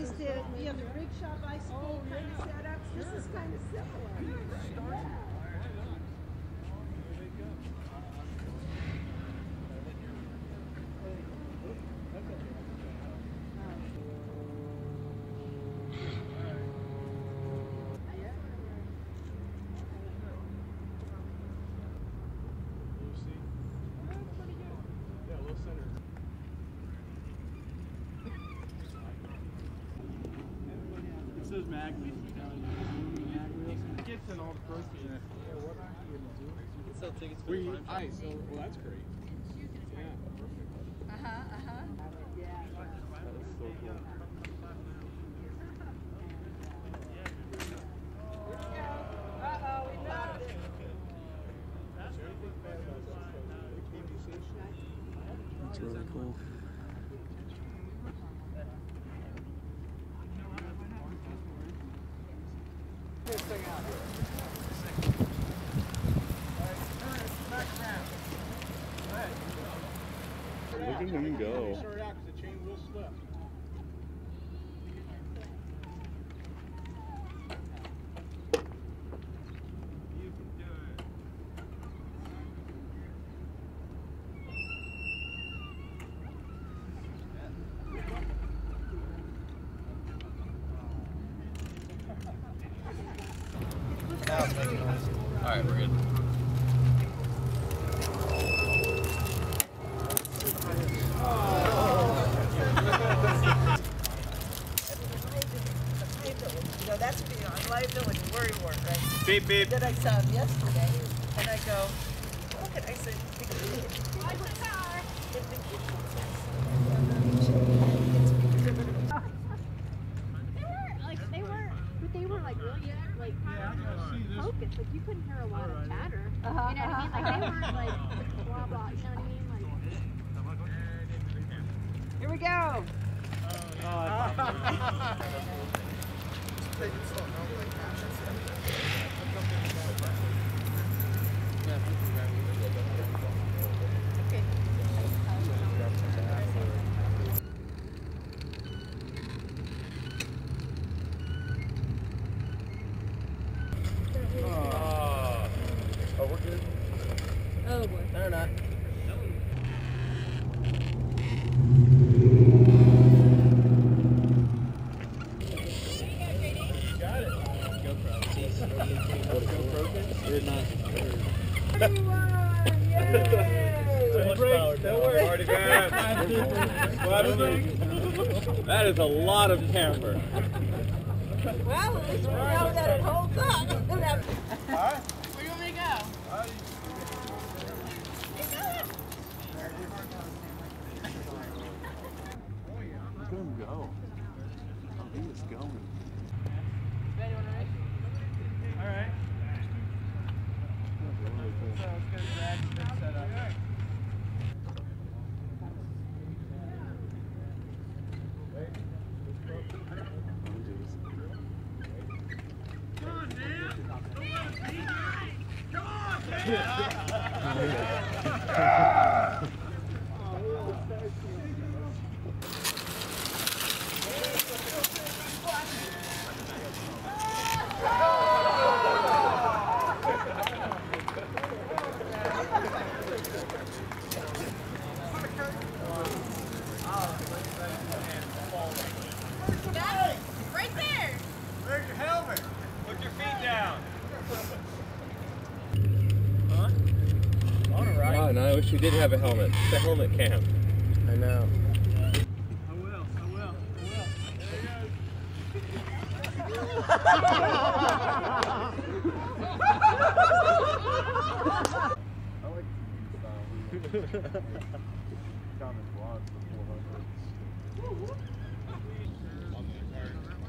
guys did, the rickshaw bicycle kind of setups. This is kind of similar. It says mag wheels. It gets an old protein. Yeah, what are you going to do? You sell tickets for the time. Well, that's great. Yeah, perfect. Yeah. That is so cool. Uh-oh, we lost it. Is there anything bad about the PVC? That's really cool. This thing out here. Look at him go. Start out because the chain will slip. You can do it. Alright, we're good. That's being on liability worry work, right? Beep, beep. That I saw him yesterday, and I go, look at, I said, they were like really like focused. Like you couldn't hear a lot of chatter. You know what I mean? Like they weren't like blah blah. You know what I mean? Like here we go. Oh, we're good. oh boy. No, we're not. That is a lot of camper. Well, at least we know that it holds up. Where do you want me to go? Look at him go. Oh, he is going. Ready, want to race? All right. So it's good drag set up. Come on, man! Don't let us be here! Come on, Right there. Where's your helmet? Put your feet down. Oh, no, I wish we did have a helmet. The helmet cam. I know. I will. I like the style. Common vlogs for 400.